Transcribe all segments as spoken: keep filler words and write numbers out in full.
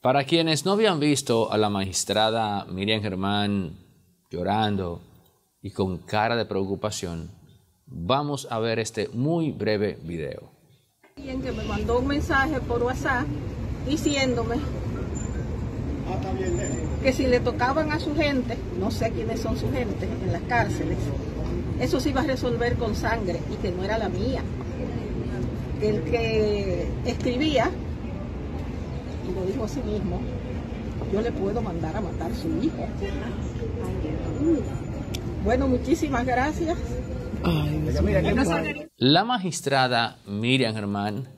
Para quienes no habían visto a la magistrada Miriam Germán llorando y con cara de preocupación, vamos a ver este muy breve video. Alguien que me mandó un mensaje por WhatsApp diciéndome que si le tocaban a su gente, no sé quiénes son su gente en las cárceles, eso se iba a resolver con sangre y que no era la mía. Que el que escribía, y lo dijo a sí mismo, yo le puedo mandar a matar a su hijo. Bueno, muchísimas gracias. Ay, la magistrada Miriam Germán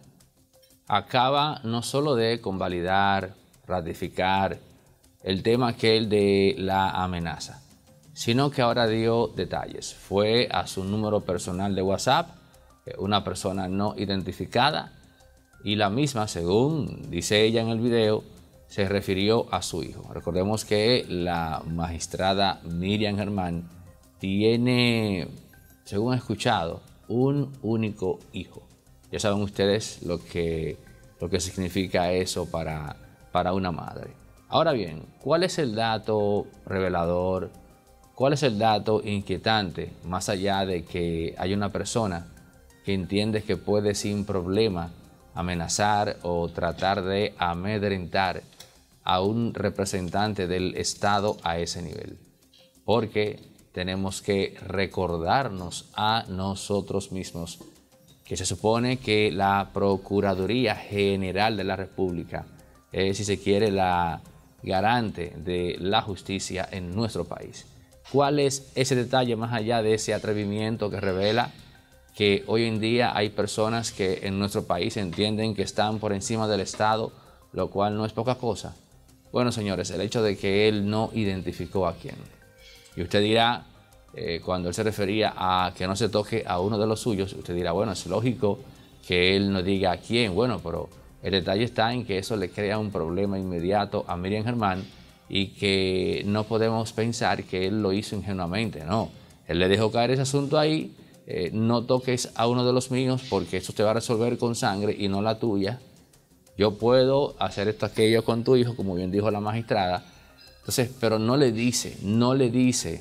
acaba no solo de convalidar, ratificar el tema aquel de la amenaza, sino que ahora dio detalles. Fue a su número personal de WhatsApp, una persona no identificada, y la misma, según dice ella en el video, se refirió a su hijo. Recordemos que la magistrada Miriam Germán tiene, según he escuchado, un único hijo. Ya saben ustedes lo que, lo que significa eso para, para una madre. Ahora bien, ¿cuál es el dato revelador? ¿Cuál es el dato inquietante? Más allá de que hay una persona que entiende que puede sin problema amenazar o tratar de amedrentar a un representante del Estado a ese nivel. Porque tenemos que recordarnos a nosotros mismos que se supone que la Procuraduría General de la República es, si se quiere, la garante de la justicia en nuestro país. ¿Cuál es ese detalle más allá de ese atrevimiento que revela que hoy en día hay personas que en nuestro país entienden que están por encima del Estado, lo cual no es poca cosa? Bueno, señores, el hecho de que él no identificó a quién. Y usted dirá, eh, cuando él se refería a que no se toque a uno de los suyos, usted dirá, bueno, es lógico que él no diga a quién. Bueno, pero el detalle está en que eso le crea un problema inmediato a Miriam Germán y que no podemos pensar que él lo hizo ingenuamente. No, él le dejó caer ese asunto ahí. Eh, no toques a uno de los míos porque eso te va a resolver con sangre y no la tuya. Yo puedo hacer esto, aquello con tu hijo, como bien dijo la magistrada. Entonces, pero no le dice, no le dice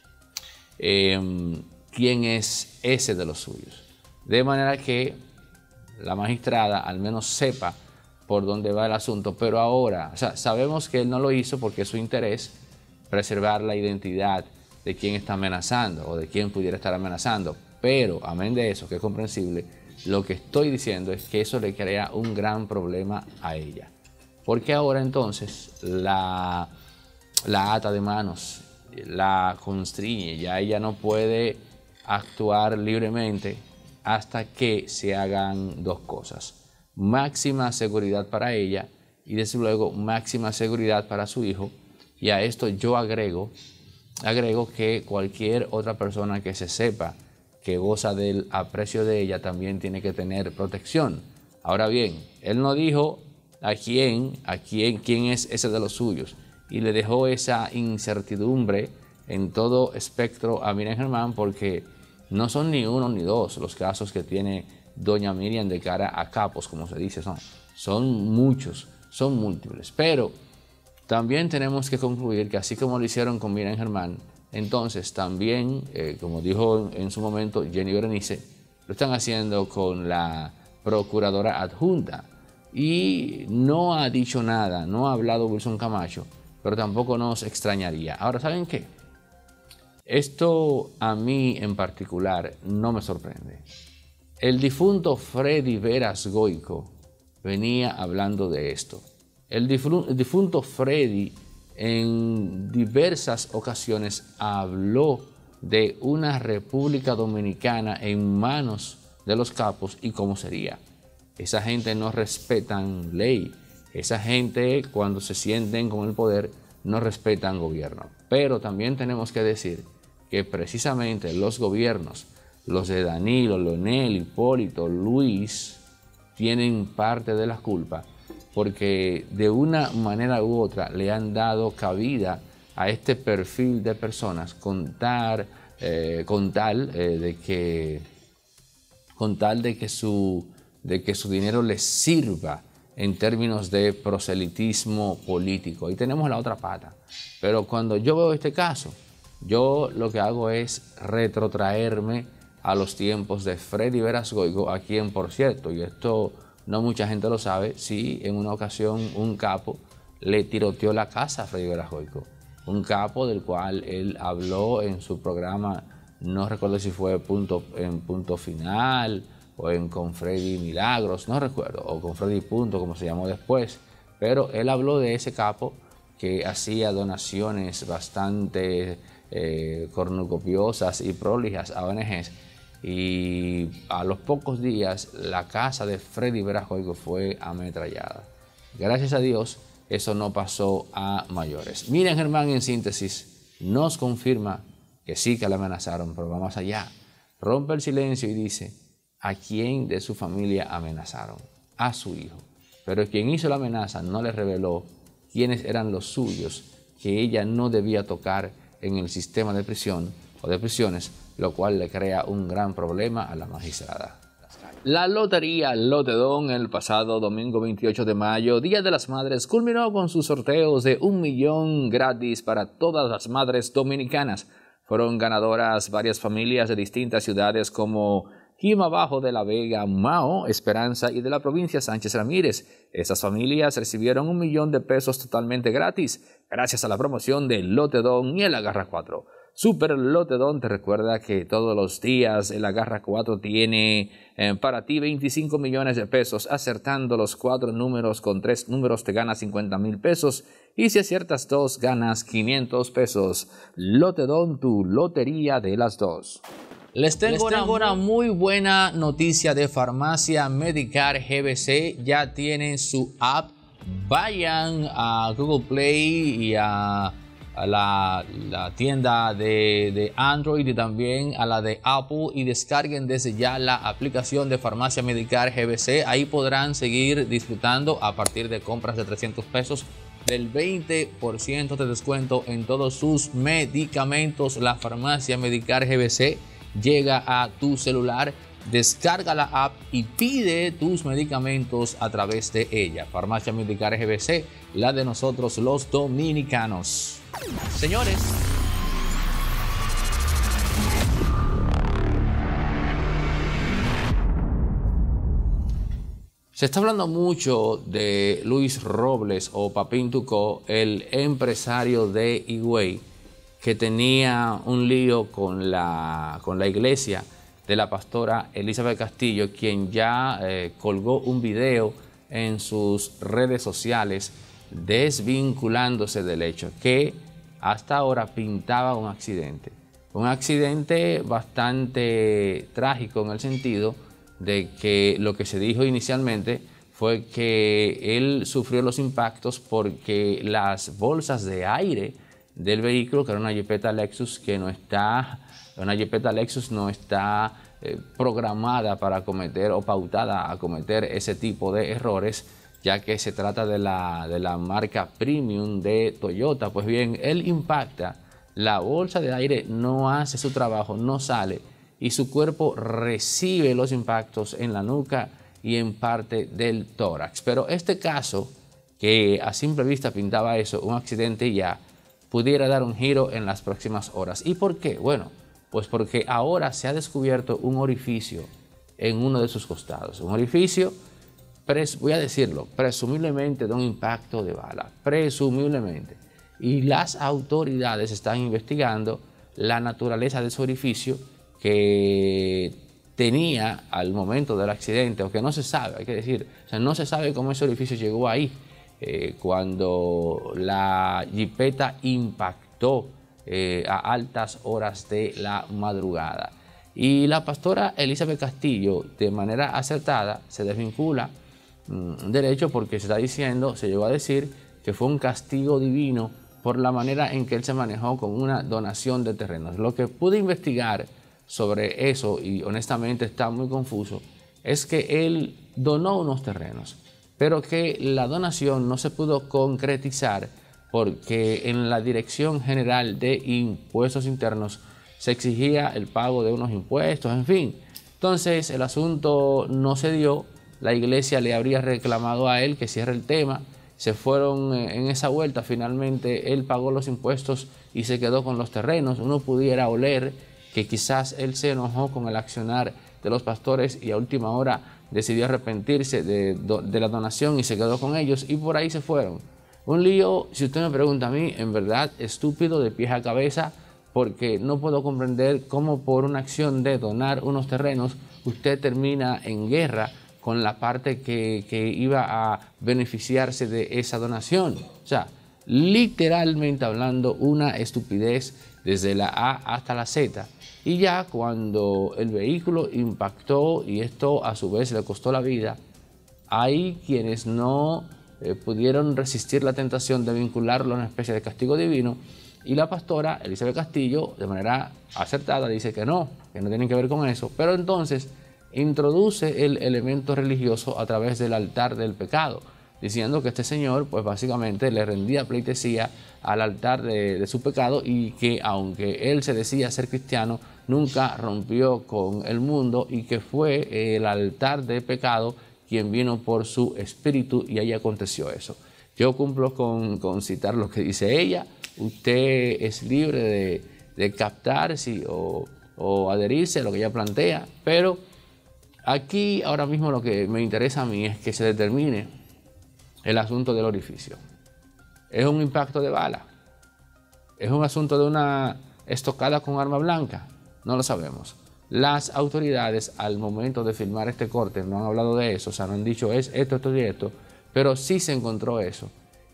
eh, quién es ese de los suyos. De manera que la magistrada al menos sepa por dónde va el asunto. Pero ahora, o sea, sabemos que él no lo hizo porque es su interés preservar la identidad de quien está amenazando o de quien pudiera estar amenazando. Pero, amén de eso, que es comprensible, lo que estoy diciendo es que eso le crea un gran problema a ella. Porque ahora entonces la, la ata de manos, la constriñe, ya ella no puede actuar libremente hasta que se hagan dos cosas. Máxima seguridad para ella y desde luego máxima seguridad para su hijo. Y a esto yo agrego, agrego que cualquier otra persona que se sepa que goza del aprecio de ella también tiene que tener protección. Ahora bien, él no dijo a quién, a quién, quién es ese de los suyos y le dejó esa incertidumbre en todo espectro a Miriam Germán, porque no son ni uno ni dos los casos que tiene doña Miriam de cara a capos, como se dice, son, son muchos, son múltiples. Pero también tenemos que concluir que así como lo hicieron con Miriam Germán, entonces también, eh, como dijo en, en su momento Jenny Berenice, lo están haciendo con la procuradora adjunta. Y no ha dicho nada, no ha hablado Wilson Camacho, pero tampoco nos extrañaría. Ahora, ¿saben qué? Esto a mí en particular no me sorprende. El difunto Freddy Veras Goico venía hablando de esto. El difunto Freddy en diversas ocasiones habló de una República Dominicana en manos de los capos y cómo sería. Esa gente no respetan ley. Esa gente, cuando se sienten con el poder, no respetan gobierno. Pero también tenemos que decir que precisamente los gobiernos, los de Danilo, Leonel, Hipólito, Luis, tienen parte de la culpa, porque de una manera u otra le han dado cabida a este perfil de personas con, tar, eh, con tal eh, de que con tal de que su de que su dinero les sirva en términos de proselitismo político. Ahí tenemos la otra pata. Pero cuando yo veo este caso, yo lo que hago es retrotraerme a los tiempos de Freddy Veras Goico, a quien, por cierto, y esto no mucha gente lo sabe, sí, en una ocasión un capo le tiroteó la casa a Freddy Veras Goico. Un capo del cual él habló en su programa, no recuerdo si fue punto, en Punto Final o en Con Freddy Milagros, no recuerdo, o con Freddy Punto, como se llamó después, pero él habló de ese capo que hacía donaciones bastante eh, cornucopiosas y prolijas a O N Ges, y a los pocos días la casa de Freddy Veras Goico fue ametrallada. Gracias a Dios, eso no pasó a mayores. Miriam Germán, en síntesis, nos confirma que sí que la amenazaron, pero va más allá. Rompe el silencio y dice a quién de su familia amenazaron. A su hijo. Pero quien hizo la amenaza no le reveló quiénes eran los suyos que ella no debía tocar en el sistema de prisión o de prisiones, lo cual le crea un gran problema a la magistrada. La lotería Lotedón el pasado domingo veintiocho de mayo, Día de las Madres, culminó con sus sorteos de un millón gratis para todas las madres dominicanas. Fueron ganadoras varias familias de distintas ciudades como Jimabajo de la Vega, Mao, Esperanza y de la provincia Sánchez Ramírez. Estas familias recibieron un millón de pesos totalmente gratis gracias a la promoción de Lotedón y el Agarra cuatro. Super Lotedón te recuerda que todos los días el Agarra cuatro tiene eh, para ti veinticinco millones de pesos. Acertando los cuatro números con tres números te ganas cincuenta mil pesos. Y si aciertas dos, ganas quinientos pesos. Lotedón, tu lotería de las dos. Les tengo, Les tengo una, una muy buena noticia de Farmacia Medicar G B C. Ya tienen su app. Vayan a Google Play y a... a la, la tienda de, de Android y también a la de Apple y descarguen desde ya la aplicación de Farmacia Medicar G B C. Ahí podrán seguir disfrutando a partir de compras de trescientos pesos del veinte por ciento de descuento en todos sus medicamentos. La Farmacia Medicar G B C llega a tu celular. Descarga la app y pide tus medicamentos a través de ella. Farmacia Medicar G B C, la de nosotros los dominicanos. Señores, se está hablando mucho de Luis Robles o Papín Tucó, el empresario de Higüey, que tenía un lío con la, con la iglesia de la pastora Elizabeth Castillo, quien ya eh, colgó un video en sus redes sociales desvinculándose del hecho, que hasta ahora pintaba un accidente. Un accidente bastante trágico en el sentido de que lo que se dijo inicialmente fue que él sufrió los impactos porque las bolsas de aire del vehículo, que era una Jeepeta Lexus que no está, una Jeepeta Lexus no está eh, programada para cometer o pautada a cometer ese tipo de errores, ya que se trata de la, de la marca premium de Toyota. Pues bien, él impacta, la bolsa de aire no hace su trabajo, no sale, y su cuerpo recibe los impactos en la nuca y en parte del tórax. Pero este caso, que a simple vista pintaba eso, un accidente ya, pudiera dar un giro en las próximas horas. ¿Y por qué? Bueno, pues porque ahora se ha descubierto un orificio en uno de sus costados. Un orificio, voy a decirlo, presumiblemente de un impacto de bala, presumiblemente. Y las autoridades están investigando la naturaleza de ese orificio que tenía al momento del accidente, o que no se sabe, hay que decir, o sea, no se sabe cómo ese orificio llegó ahí eh, cuando la jipeta impactó eh, a altas horas de la madrugada. Y la pastora Elizabeth Castillo, de manera acertada, se desvincula mmm, del hecho, porque se está diciendo, se llegó a decir que fue un castigo divino por la manera en que él se manejó con una donación de terrenos. Lo que pude investigar sobre eso, y honestamente está muy confuso, es que él donó unos terrenos, pero que la donación no se pudo concretizar porque en la Dirección General de Impuestos Internos se exigía el pago de unos impuestos, en fin. Entonces el asunto no se dio la iglesia le habría reclamado a él que cierre el tema. Se fueron en esa vuelta, finalmente él pagó los impuestos y se quedó con los terrenos. Uno pudiera oler que quizás él se enojó con el accionar de los pastores y a última hora decidió arrepentirse de, de la donación y se quedó con ellos y por ahí se fueron. Un lío, si usted me pregunta a mí, en verdad estúpido de pies a cabeza, porque no puedo comprender cómo por una acción de donar unos terrenos usted termina en guerra con la parte que, que iba a beneficiarse de esa donación. O sea, literalmente hablando, una estupidez desde la A hasta la Z. Y ya cuando el vehículo impactó y esto a su vez le costó la vida, hay quienes no eh, pudieron resistir la tentación de vincularlo a una especie de castigo divino, y la pastora Elizabeth Castillo, de manera acertada, dice que no, que no tienen que ver con eso, pero entonces introduce el elemento religioso a través del altar del pecado, diciendo que este señor pues básicamente le rendía pleitesía al altar de, de su pecado y que aunque él se decía ser cristiano, nunca rompió con el mundo y que fue el altar de pecado quien vino por su espíritu y ahí aconteció eso. Yo cumplo con, con citar lo que dice ella. Usted es libre de, de captar sí, o, o adherirse a lo que ella plantea, pero aquí ahora mismo lo que me interesa a mí es que se determine el asunto del orificio. ¿Es un impacto de bala? ¿Es un asunto de una estocada con arma blanca? No lo sabemos. Las autoridades al momento de filmar este corte no han hablado de eso, o sea, no han dicho es esto, esto y esto, pero sí se encontró eso.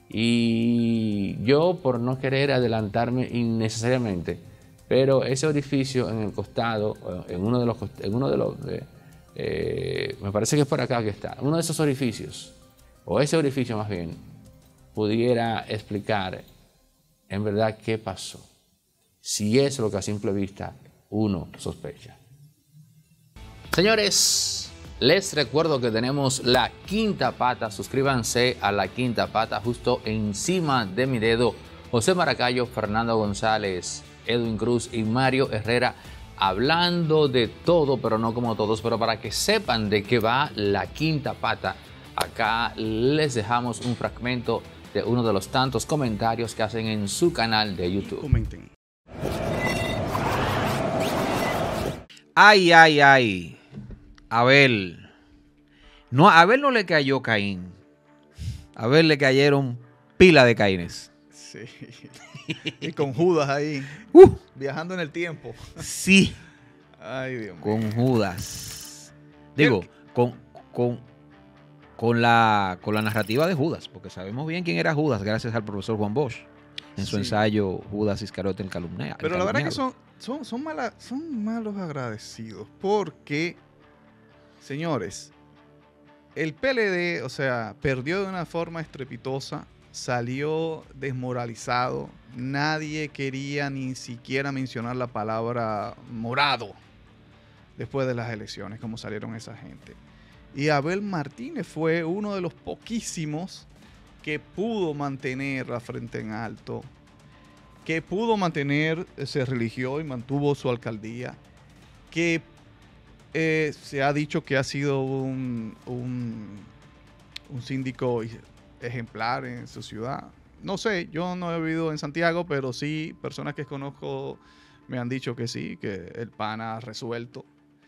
Y yo, por no querer adelantarme innecesariamente, pero ese orificio en el costado, en uno de los, en uno de los eh, eh, me parece que es por acá que está, uno de esos orificios, o ese orificio más bien, pudiera explicar en verdad qué pasó, si es lo que a simple vista uno sospecha. Señores, les recuerdo que tenemos La Quinta Pata. Suscríbanse a La Quinta Pata justo encima de mi dedo. José Maracayo, Fernando González, Edwin Cruz y Mario Herrera hablando de todo, pero no como todos. Pero para que sepan de qué va La Quinta Pata, acá les dejamos un fragmento de uno de los tantos comentarios que hacen en su canal de YouTube. Comenten. Ay, ay, ay. Abel. No, a Abel no le cayó Caín. A Abel le cayeron pila de Caínes. Sí. Y con Judas ahí. Uh, viajando en el tiempo. Sí. Ay, Dios mío. Con Judas. Digo, con, con, con, la, con la narrativa de Judas, porque sabemos bien quién era Judas gracias al profesor Juan Bosch en su sí. ensayo Judas Iscariote el calumniado. Pero la verdad que son, son, son, mala, son malos agradecidos porque, señores, el P L D, o sea, perdió de una forma estrepitosa, salió desmoralizado, nadie quería ni siquiera mencionar la palabra morado después de las elecciones, como salieron esa gente. Y Abel Martínez fue uno de los poquísimos que pudo mantener la frente en alto, que pudo mantener, se religió y mantuvo su alcaldía, que eh, se ha dicho que ha sido un, un, un síndico ejemplar en su ciudad. No sé, yo no he vivido en Santiago, pero sí, personas que conozco me han dicho que sí, que el pana ha resuelto.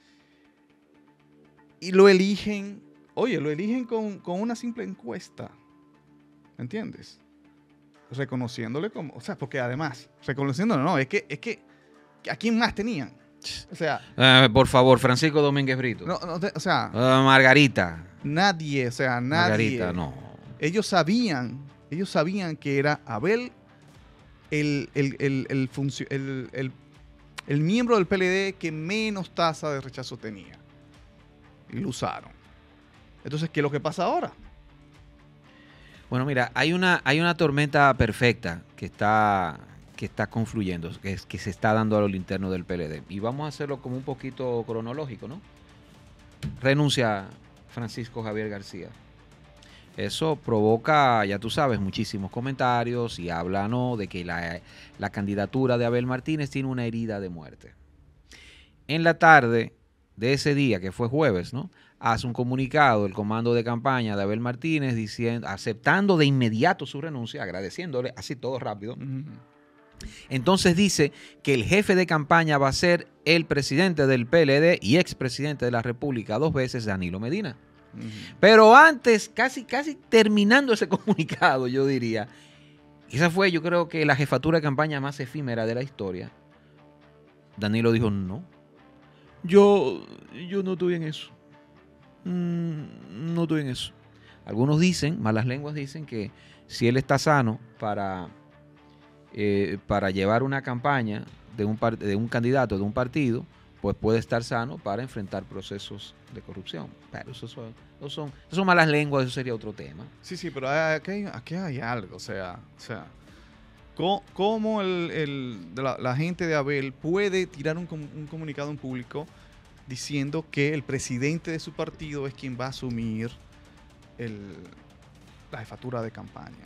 Y lo eligen, oye, lo eligen con, con una simple encuesta. ¿Entiendes? Reconociéndole como, o sea, porque además, reconociéndole, no, es que, es que, ¿a quién más tenían? O sea, uh, por favor, Francisco Domínguez Brito. No, no, o sea, uh, Margarita. Nadie, o sea, nadie. Margarita, no. Ellos sabían, ellos sabían que era Abel el, el, el, el, funcio, el, el, el miembro del P L D que menos tasa de rechazo tenía. Y lo usaron. Entonces, ¿qué es lo que pasa ahora? Bueno, mira, hay una, hay una tormenta perfecta que está, que está confluyendo, que, es, que se está dando a lo interno del P L D. Y vamos a hacerlo como un poquito cronológico, ¿no? Renuncia Francisco Javier García. Eso provoca, ya tú sabes, muchísimos comentarios y habla, ¿no?, de que la, la candidatura de Abel Martínez tiene una herida de muerte. En la tarde, de ese día, que fue jueves, ¿no? Hace un comunicado el comando de campaña de Abel Martínez diciendo, aceptando de inmediato su renuncia, agradeciéndole, así todo rápido. Ujú. Entonces dice que el jefe de campaña va a ser el presidente del P L D y expresidente de la República dos veces, Danilo Medina. Ujú. Pero antes, casi, casi terminando ese comunicado, yo diría, esa fue, yo creo que la jefatura de campaña más efímera de la historia. Danilo dijo, no, yo, yo no estoy en eso. Mm, no estoy en eso. Algunos dicen, malas lenguas dicen que si él está sano para, eh, para llevar una campaña de un, par- de un candidato de un partido, pues puede estar sano para enfrentar procesos de corrupción. Pero eso son, eso son, eso son malas lenguas, eso sería otro tema. Sí, sí, pero aquí hay, aquí hay algo, o sea, o sea, ¿cómo, cómo el, el- de la, la gente de Abel puede tirar un, com- un comunicado en público diciendo que el presidente de su partido es quien va a asumir el, la jefatura de campaña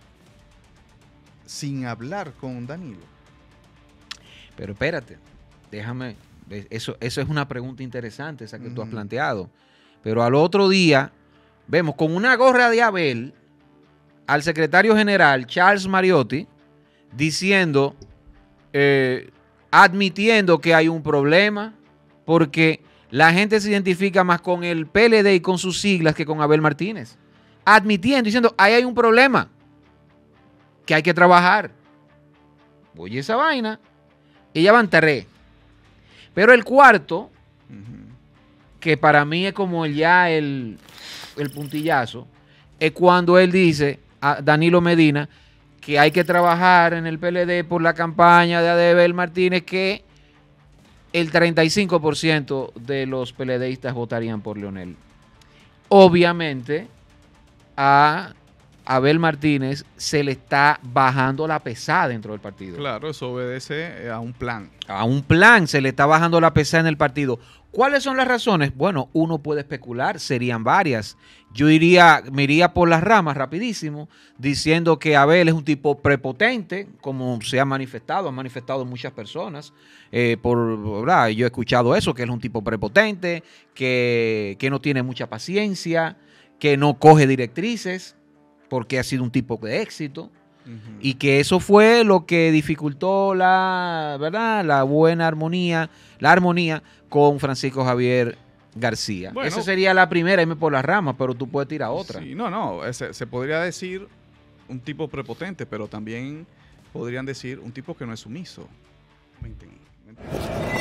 sin hablar con Danilo? Pero espérate, déjame, eso, eso es una pregunta interesante, esa que tú has Ujú. planteado. Pero al otro día, vemos con una gorra de Abel al secretario general Charles Mariotti diciendo, eh, admitiendo que hay un problema, porque la gente se identifica más con el P L D y con sus siglas que con Abel Martínez. Admitiendo, diciendo, ahí hay un problema, que hay que trabajar. Oye, esa vaina. Y ya van tres. Pero el cuarto, Ujú. que para mí es como el ya el, el puntillazo, es cuando él dice a Danilo Medina que hay que trabajar en el P L D por la campaña de Abel Martínez, que el treinta y cinco por ciento de los PLDistas votarían por Leonel. Obviamente, a Abel Martínez se le está bajando la pesada dentro del partido. Claro, eso obedece eh, a un plan. A un plan se le está bajando la pesada en el partido. ¿Cuáles son las razones? Bueno, uno puede especular, serían varias. Yo iría, me iría por las ramas rapidísimo, diciendo que Abel es un tipo prepotente, como se ha manifestado, han manifestado muchas personas. Eh, por, ¿verdad? Yo he escuchado eso, que él es un tipo prepotente, que, que no tiene mucha paciencia, que no coge directrices, porque ha sido un tipo de éxito. Ujú. Y que eso fue lo que dificultó la, ¿verdad? La buena armonía, la armonía con Francisco Javier García. Bueno. Esa sería la primera, irme por las ramas, pero tú puedes tirar otra. Sí, no, no, se, se podría decir un tipo prepotente, pero también podrían decir un tipo que no es sumiso. ¿Me entiendes? ¿Me entiendes?